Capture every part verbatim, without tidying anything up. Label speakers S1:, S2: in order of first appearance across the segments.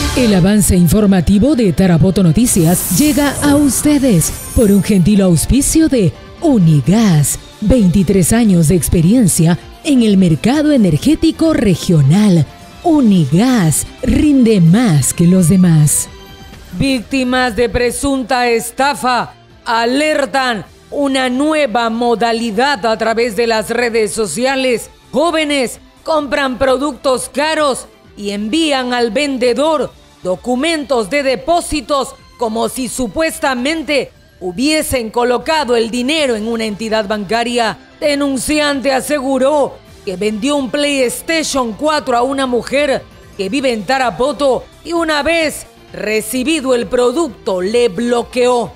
S1: El avance informativo de Tarapoto Noticias llega a ustedes por un gentil auspicio de Unigas, veintitrés años de experiencia en el mercado energético regional. Unigas rinde más que los demás.
S2: Víctimas de presunta estafa alertan una nueva modalidad a través de las redes sociales. Jóvenes compran productos caros y envían al vendedor documentos de depósitos como si supuestamente hubiesen colocado el dinero en una entidad bancaria. Denunciante aseguró que vendió un PlayStation cuatro a una mujer que vive en Tarapoto y una vez recibido el producto le bloqueó.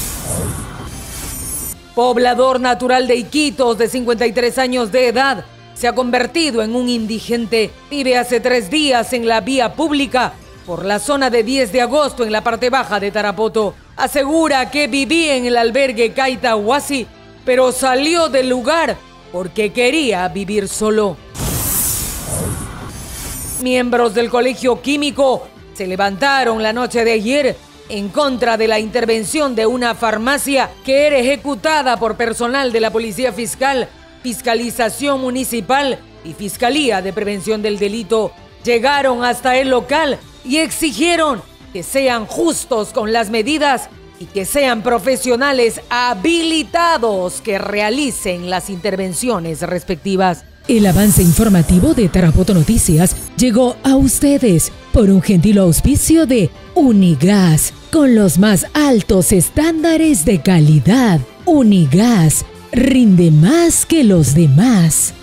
S2: Poblador natural de Iquitos de cincuenta y tres años de edad se ha convertido en un indigente. Vive hace tres días en la vía pública por la zona de diez de agosto en la parte baja de Tarapoto. Asegura que vivía en el albergue Caitahuasi, pero salió del lugar porque quería vivir solo. Miembros del Colegio Químico se levantaron la noche de ayer en contra de la intervención de una farmacia que era ejecutada por personal de la Policía Fiscal, Fiscalización Municipal y Fiscalía de Prevención del Delito. Llegaron hasta el local y exigieron que sean justos con las medidas y que sean profesionales habilitados que realicen las intervenciones respectivas.
S1: El avance informativo de Tarapoto Noticias llegó a ustedes por un gentil auspicio de Unigas, con los más altos estándares de calidad. Unigas rinde más que los demás.